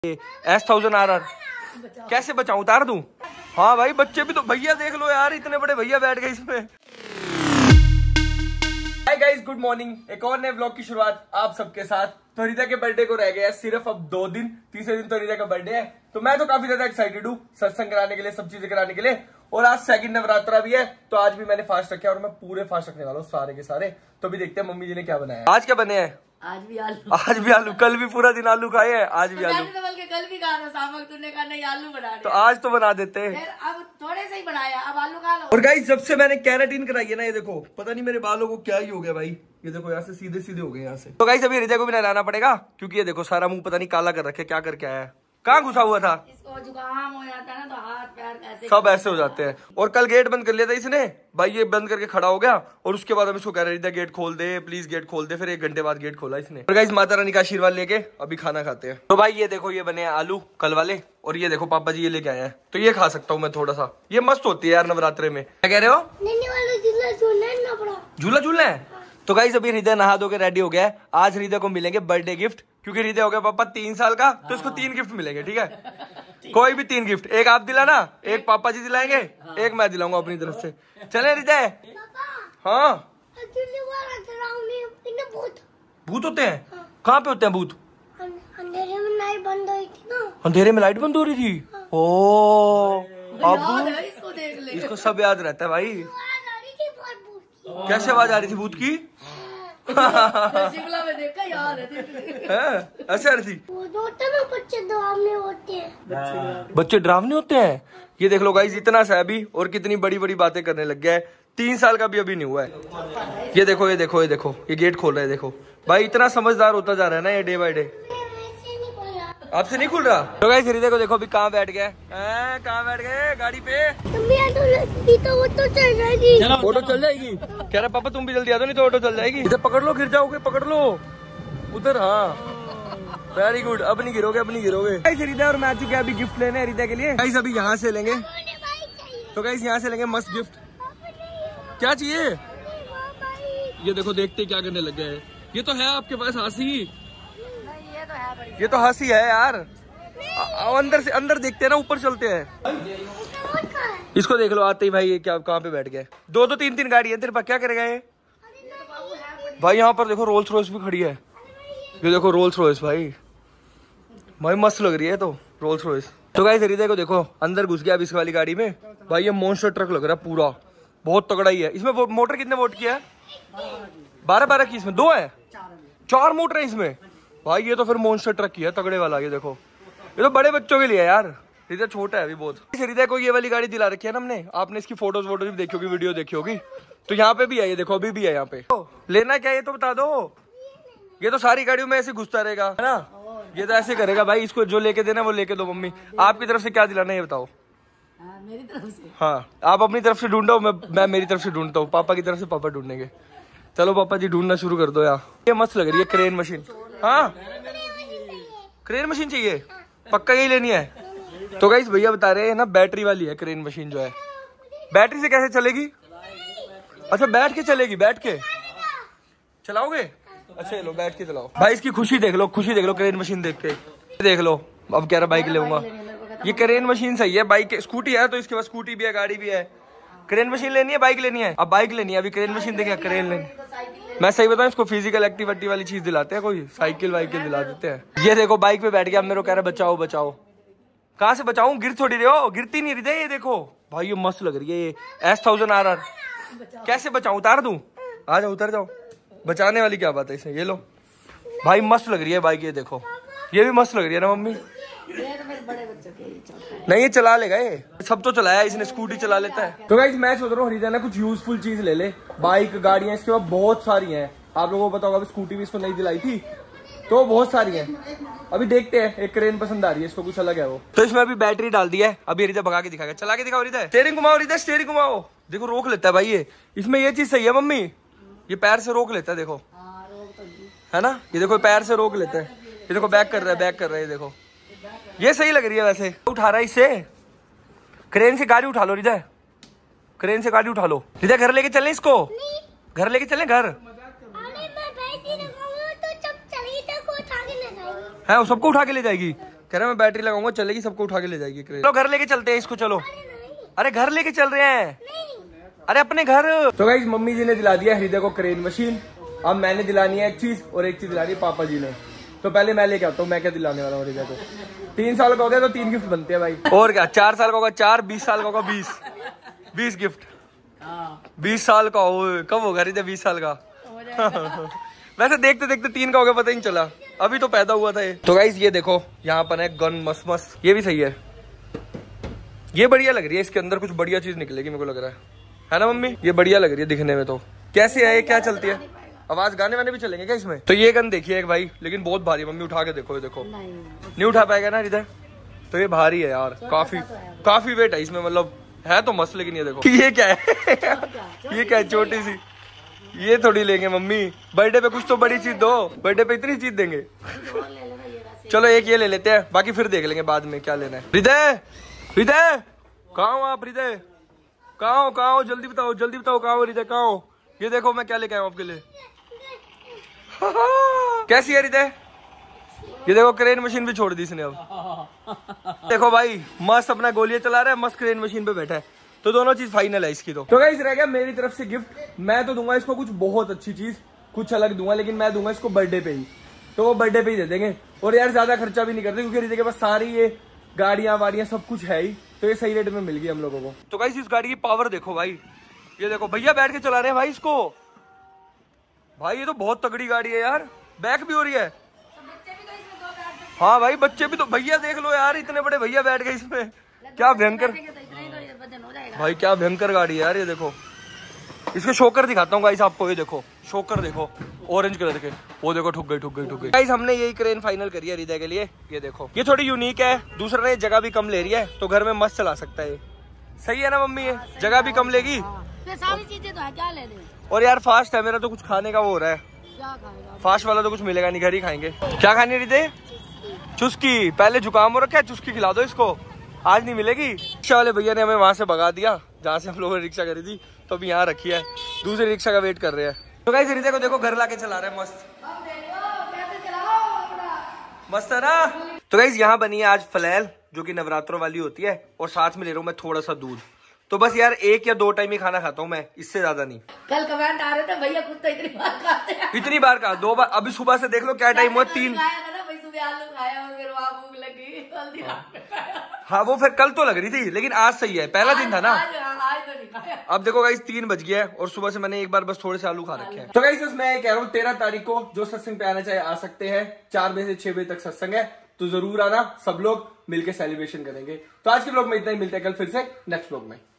S1000RR कैसे बचाऊं, उतार दूं? हाँ भाई बच्चे भी तो, भैया देख लो यार, इतने बड़े भैया बैठ गए इसमें। Hi guys, good morning. एक और नए व्लॉग की शुरुआत आप सबके साथ। तो रीता के बर्थडे को रह गया है सिर्फ अब 2 दिन, तीसरे दिन तो रीता का बर्थडे है। तो मैं तो काफी ज्यादा एक्साइटेड हूँ सत्संग कराने के लिए, सब चीजें कराने के लिए। और आज सेकंड नवरात्रा भी है, तो आज भी मैंने फास्ट रखा है और मैं पूरे फास्ट रखने वाला हूँ, सारे के सारे। तो भी देखते हैं मम्मी जी ने क्या बनाया है। आज क्या बने हैं? आज भी आलू। आज भी आलू, कल भी पूरा दिन आलू खाए हैं, आज भी आलू। तो बल्कि कल भी कहा था सामक, तूने कहा नहीं आलू बना तो आज तो बना देते हैं। अब थोड़े से ही बनाया, अब आलू खा लो। और गाइस, जब से मैंने कैराटीन कराई है ना, ये देखो पता नहीं मेरे बालों को क्या ही हो गया भाई। ये देखो यहाँ से सीधे सीधे हो गए यहाँ से। तो गाइस अभी रिजा को भी नहलाना पड़ेगा, क्योंकि ये देखो सारा मुंह पता नहीं काला कर रखे, क्या करके आया है, कहाँ घुसा हुआ था। इसको जुकाम हो जाता है ना, तो हाथ पैर ऐसे सब ऐसे हो जाते हैं। और कल गेट बंद कर लिया था इसने भाई, ये बंद करके खड़ा हो गया और उसके बाद हम इसको कह रहे थे गेट खोल दे प्लीज, गेट खोल दे। फिर 1 घंटे बाद गेट खोला इसने। और गाइस माता रानी का आशीर्वाद लेके अभी खाना खाते हैं। तो भाई ये देखो, ये बने हैं आलू कल वाले, और ये देखो पापा जी ये लेके आए हैं, तो ये खा सकता हूँ मैं थोड़ा सा। ये मस्त होती है यार नवरात्रे में। क्या कह रहे हो? झूला झूलना है। तो गाइस अभी हृदय नहा धो के रेडी हो गया है। आज हृदय को मिलेंगे बर्थडे गिफ्ट, क्योंकि हृदय हो गया पापा 3 साल का, तो इसको 3 गिफ्ट मिलेंगे, ठीक है? कोई भी 3 गिफ्ट, एक आप दिलाना, एक पापा जी दिलाएंगे, एक मैं दिलाऊंगा अपनी तरफ से। चले हृदय? हाँ भूत होते हैं? कहाँ पे होते हैं भूत? अंधेरे में लाइट बंद हुई थी ना। अंधेरे में लाइट बंद हो रही थी? ओ अब इसको देख ले। इसको सब याद रहता है भाई। कैसे आवाज आ रही थी भूत की? शिमला में देखा, याद है। ऐसे आ रही थी। वो जो होते हैं ना, बच्चे डरावने होते हैं। बच्चे डरावने होते हैं। ये देख लो गाइस, इतना सा अभी और कितनी बड़ी बड़ी बातें करने लग गया है। 3 साल का भी अभी नहीं हुआ है। ये देखो ये देखो ये देखो, ये गेट खोल रहा है। देखो भाई इतना समझदार होता जा रहा है ना ये डे बाय डे। आपसे नहीं खुल रहा। तो गाइस हृदय को देखो अभी कहाँ बैठ गया है, कहाँ बैठ गए? गाड़ी पे। तो वो तो चल जाएगी। ऑटो चल जाएगी? कह रहा पापा तुम भी जल्दी आ दो, नहीं तो ऑटो चल जाएगी। इधर पकड़ लो, गिर जाओगे, पकड़ लो उधर। हाँ वेरी गुड, अब नहीं गिरोगे, अब नहीं गिरोगे। हृदय और मैथ्यू के अभी गिफ्ट लेने हृदय के लिए। गाइस अभी यहाँ से लेंगे, तो गाइस यहाँ से लेंगे मस्त गिफ्ट। क्या चाहिए? ये देखो देखते क्या करने लग गए। ये तो है आपके पास हंसी, ये तो हंसी है यार। अंदर से अंदर देखते हैं ना, ऊपर चलते हैं। इसको देख लो आते ही भाई, ये क्या कहाँ पे बैठ गए। 2-2 3-3 गाड़ी है तेरे पास, क्या करेगा ये भाई? यहाँ पर देखो रोल्स रॉयस भी खड़ी है। ये देखो रोल्स रॉयस भाई मस्त लग रही है तो रोल्स रॉयस। तो गाइस हृदय को देखो अंदर घुस गया अब इस वाली गाड़ी में। भाई ये मॉन्स्टर ट्रक लग रहा है पूरा, बहुत तगड़ा ही है। इसमें मोटर कितने वोट की है? 12 की। इसमें 2 है, 4 मोटर है इसमें भाई। ये तो फिर मॉन्स्टर ट्रक की है तगड़े वाला। ये देखो ये तो बड़े बच्चों के लिए यार, हृदय छोटा है अभी बहुत। हृदय को ये वाली गाड़ी दिला रखी है ना हमने, आपने इसकी फोटोज वोटोज भी देखी होगी, वीडियो देखी होगी। तो यहाँ पे भी है, ये देखो अभी भी है यहाँ पे। तो लेना क्या ये तो बता दो। ये तो सारी गाड़ियों में ऐसे घुसता रहेगा है ना, ये तो ऐसे करेगा भाई। इसको जो लेके देना वो लेके दो। मम्मी आपकी तरफ से क्या दिलाना है ये बताओ। मेरी तरफ से? हाँ आप अपनी तरफ से ढूंढो, मैं मेरी तरफ से ढूंढता हूँ। पापा की तरफ से पापा ढूंढेंगे। चलो पापा जी ढूंढना शुरू कर दो यार। ये मस्त लग रही है क्रेन मशीन। हाँ क्रेन मशीन चाहिए, पक्का यही लेनी है। तो गाइस भैया बता रहे हैं ना बैटरी वाली है क्रेन मशीन जो है। बैटरी से कैसे चलेगी? अच्छा बैठ के चलेगी, बैठ के चलाओगे? अच्छा लो बैठ के चलाओ। भाई इसकी खुशी देख लो, खुशी देख लो क्रेन मशीन देख के। देख लो अब कह रहा बाइक लूंगा। ये क्रेन मशीन सही है, बाइक स्कूटी है तो इसके पास स्कूटी भी है, गाड़ी भी है। क्रेन मशीन लेनी है, बाइक लेनी है? अब बाइक लेनी है, अभी क्रेन मशीन देखिए क्रेन लेनी। मैं सही बताऊं इसको फिजिकल एक्टिविटी वाली चीज दिलाते हैं, कोई साइकिल वाइकिल दिला देते हैं। ये देखो बाइक पे बैठ गया, अब मेरे को कह रहा बचाओ बचाओ। कहाँ से बचाऊं? गिर थोड़ी रहे हो, गिरती नहीं रही। ये देखो भाई ये मस्त लग रही है ये S1000RR। कैसे बचाऊं, उतार दूं? आ जाओ उतर जाओ, बचाने वाली क्या बात है इसमें। ये लो भाई मस्त लग रही है बाइक। ये देखो ये भी मस्त लग रही है ना मम्मी? नहीं ये चला लेगा, ये सब तो चलाया इसने, स्कूटी चला लेता है। तो गाइस मैं सोच रहा हूँ हृदय ना कुछ यूजफुल चीज ले ले। बाइक गाड़ियां इसके पास बहुत सारी हैं, आप लोगों को पता होगा। स्कूटी भी इसको नहीं दिलाई थी, तो बहुत सारी हैं। अभी देखते हैं, एक क्रेन पसंद आ रही है इसको, कुछ अलग है वो। तो इसमें अभी बैटरी डाल दी है, अभी हृदय भगा के दिखाएगा। चला के दिखाओ हृदय। स्टीयरिंग घुमाओ हृदय, स्टीयरिंग घुमाओ। देखो रोक लेता है भाई ये। इसमें ये चीज सही है मम्मी, ये पैर से रोक लेता है। देखो है ना, ये देखो पैर से रोक लेता है। ये देखो बैक कर रहा है, बैक कर रहा है। ये देखो ये सही लग रही है वैसे। उठा रहा है इससे, क्रेन से गाड़ी उठा लो हृदय, क्रेन से गाड़ी उठा लो। हृदय घर लेके चले इसको, घर लेके चले घर। है, वो सबको उठा के ले जाएगी। कह रहा मैं बैटरी लगाऊंगा, चलेगी, सबको उठा के ले जाएगी क्रेन। चलो घर लेके चलते हैं इसको, चलो। अरे घर लेके चल रहे हैं, अरे अपने घर। तो गाइस मम्मी जी ने दिला दिया हृदय को क्रेन मशीन। अब मैंने दिलानी है एक चीज और एक चीज दिलानी है पापा जी ने। तो पहले मैं लेके आता हूँ, मैं क्या दिलाने वाला हूँ हृदय को। 3 साल का हो गया तो 3 गिफ्ट बनते हैं भाई। और क्या, 4 साल का होगा 4, 20 साल का होगा 20 गिफ्ट। 20 साल का हो, कब होगा हृदय 20 साल का? वैसे देखते देखते 3 का हो गया, पता ही नहीं चला, अभी तो पैदा हुआ था ये। तो गाइस ये देखो यहाँ पर है गन मस्त, ये भी सही है, ये बढ़िया लग रही है। इसके अंदर कुछ बढ़िया चीज निकलेगी मेरे को लग रहा है ना मम्मी? ये बढ़िया लग रही है दिखने में। तो कैसे है ये, क्या चलती है? आवाज, गाने वाने भी चलेंगे क्या इसमें? तो ये गन देखिए एक भाई, लेकिन बहुत भारी। मम्मी उठा के देखो, ये देखो। नहीं उठा पाएगा ना हृदय? तो ये भारी है यार, काफी वेट है इसमें, मतलब है तो मस्त। लेकिन ये देखो ये क्या है? ये क्या है? छोटी सी, ये थोड़ी लेंगे मम्मी। बर्थडे पे कुछ तो बड़ी चीज दो, बर्थडे पे इतनी चीज देंगे। चलो एक ये ले लेते हैं, बाकी फिर देख लेंगे बाद में क्या लेना है। हृदय, हृदय कहाँ हो आप? हृदय कहाँ हो? जल्दी बताओ, जल्दी बताओ कहाँ हो हृदय, कहाँ हो? ये देखो मैं क्या लेके आया हूँ आपके लिए। कैसी है हृदय? ये देखो क्रेन मशीन भी छोड़ दी इसने अब। देखो भाई मस्त अपना गोलियां चला रहा है, मस्त क्रेन मशीन पे बैठा है। तो दोनों चीज फाइनल है इसकी। तो गाइस रह गया मेरी तरफ से गिफ्ट। मैं तो दूंगा इसको कुछ बहुत अच्छी चीज, कुछ अलग दूंगा, लेकिन मैं दूंगा इसको बर्थडे पे ही। तो वो बर्थडे पे ही दे देंगे। और यार ज्यादा खर्चा भी नहीं करते, क्योंकि हृदय के पास सारी ये गाड़ियां वाड़ियां सब कुछ है ही, तो ये सही रेट में मिल गई हम लोगों को। तो गाइस इस गाड़ी की पावर देखो भाई, ये देखो भैया बैठ के चला रहे हैं भाई इसको। भाई ये तो बहुत तगड़ी गाड़ी है यार, बैक भी हो रही है। हाँ भाई बच्चे भी, तो भैया देख लो यार, इतने बड़े भैया बैठ गए इसमें, क्या भयंकर भाई, क्या भयंकर गाड़ी है यार। ये देखो इसके शोकर दिखाता हूँ गाइस आपको, ये देखो शोकर देखो ऑरेंज कलर के, वो देखो ठुक गई। गाइस हमने यही क्रेन फाइनल करी है हृदय के लिए। ये देखो ये थोड़ी यूनिक है, दूसरा ने जगह भी कम ले रही है, तो घर में मस्त चला सकता है। सही है ना मम्मी? ये जगह भी कम लेगी, सारी चीजें तो है, क्या ले दे? और यार फास्ट है। मेरा तो कुछ खाने का वो हो रहा है, क्या खाएगा? फास्ट वाला तो कुछ मिलेगा नहीं, घर ही खाएंगे। क्या खानी हृदय? चुस्की। पहले जुकाम हो रखा है, चुस्की खिला दो इसको, आज नहीं मिलेगी। रिक्शा वाले भैया ने हमें वहां से भगा दिया जहाँ से हम लोगों ने रिक्शा करी थी, तो अभी यहाँ रखी है, दूसरी रिक्शा का वेट कर रहे हैं। तो गाइस हृदय को देखो घर लाके चला रहे हैं, मस्त मस्त है ना? तो गाइस यहाँ बनी है आज फ्लैल, जो कि नवरात्रों वाली होती है, और साथ में ले रहा हूँ मैं थोड़ा सा दूध। तो बस यार 1 या 2 टाइम ही खाना खाता हूँ मैं, इससे ज्यादा नहीं। कल कमेंट आ रहे थे भैया खुद तो इतनी बार खाते हैं। इतनी बार कहा? 2 बार। अभी सुबह से देख लो क्या टाइम हुआ, 3। आलू खाया और फिर वहाँ भूख लगी, हल्दी हाँ वो फिर कल तो लग रही थी, लेकिन आज सही है, पहला दिन था ना। आज तो नहीं खाया। अब देखो गाइस 3 बज गया है, और सुबह से मैंने एक बार बस थोड़े से आलू खा रखे हैं। तो गाइस मैं कह रहा हूँ 13 तारीख को जो सत्संग पे आना चाहे आ सकते हैं। 4 बजे से 6 बजे तक सत्संग है, तो जरूर आना, सब लोग मिलकर सेलिब्रेशन करेंगे। तो आज के ब्लॉग में इतना ही, मिलते हैं कल फिर से नेक्स्ट ब्लॉग में।